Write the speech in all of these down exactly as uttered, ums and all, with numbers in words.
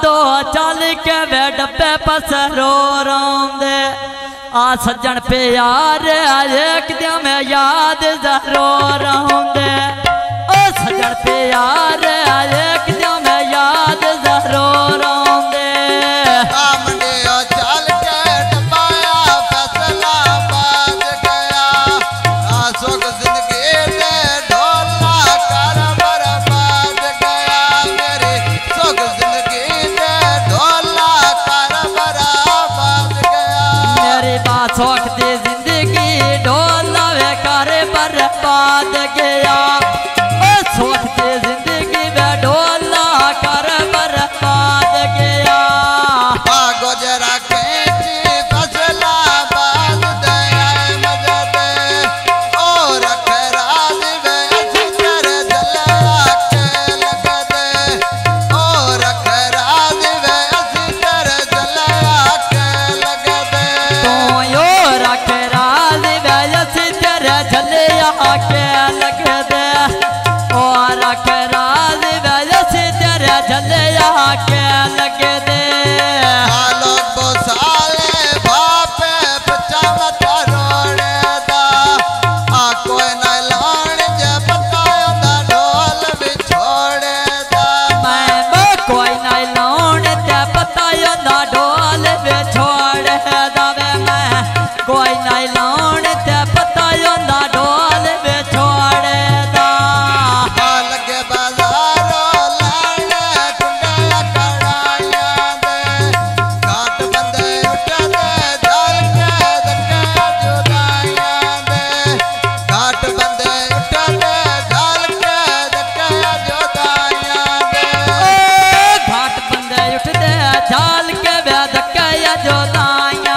दो चल के वे डब्बे पसरो रोंदे आ सज्जन प्यार एक दिन में याद जरूर होंदे ओ सज्जन प्यार एक दिन में याद जरूर होंदे शौक दी जिंदगी ढोला वे करे बर्बाद गया ओ शौक दी जिंदगी वे ढोला कर बर्बाद गया गुजरा कैची फसला बाज दया मजे दे और खराज वे अजर जला के लग दे और खराज वे अजर जला के लग दे तो यो रख राज वे अजर जला के लग दे और रख राज वे अजर जला के लग दे कोई नहीं लाउन ते पता योंदा ढोल में छोड़ दा लगे बाजारो लाने कुंडा कड़ाया दे घाट बंदे उठे दे जाल के धक्का जुदाया दे घाट बंदे उठे दे जाल के धक्का जुदाया दे घाट बंदे उठ दे जाल के धक्का जुदाया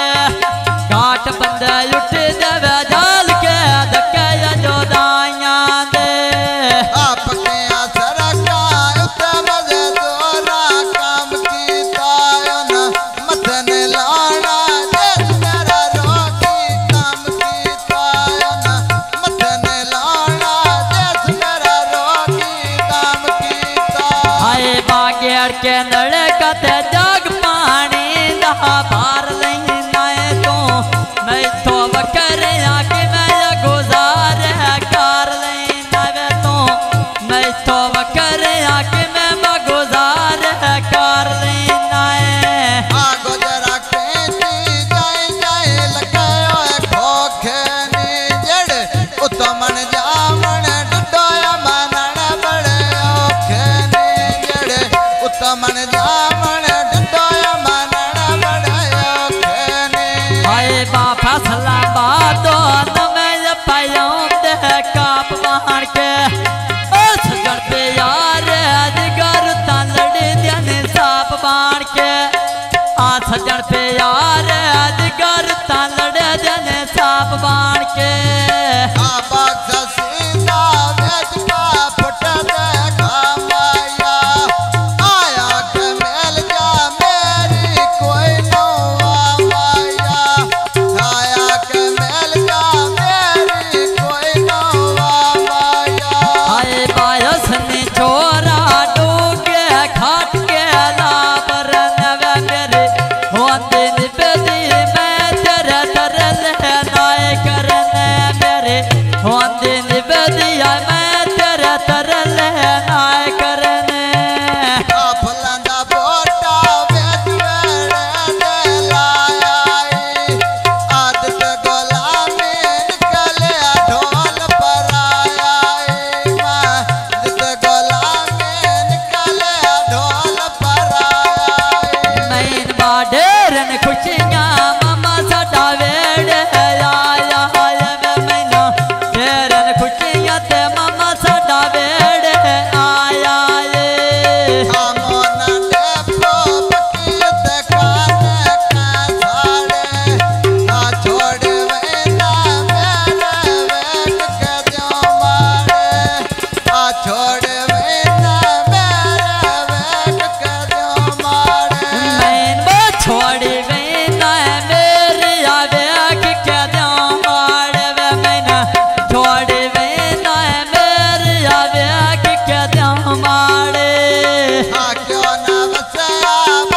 घाट बंदे उठ देवे जाल के धक्के जोदाइया दे आप के असर का उते मजे दोरा काम कीता ना मथन लाना देश मेरा रोकी काम कीता ना मथन लाना देश मेरा रोकी काम कीता हाय बागेड़ के नड़े कते जग पानी दहा भार नहीं नाए तो मैं तो बकर आके मैं गुजार कर लेना वे तो मैं तो बकर आके मैं गुजार कर लेना है आ गुजरा कैसी जाए जाए लगायो खोखे नी जड़ उतमन जामन डडोया मानन बड़े ओखे नी जड़ उतमन जामन डडोया मानन बड़े ओखे नी हाय बा फसला बादो नमे पायों दे काप मार के ओ सजन पे यार अजगर तालड़ देने साप बाण के आ सजन पे यार अजगर तालड़ देने साप बाण के आ बाग सीता वेच का फुट दे खामाया आया के मेल जा मेरी कोई नो आवाया आया के मेल जा मेरी कोई नो आवाया हाय बायस ने छोरा डूगे खाट के लाबर नवे मेरे होंदे निबेदी मैं तेरे तरल है नाय करने दया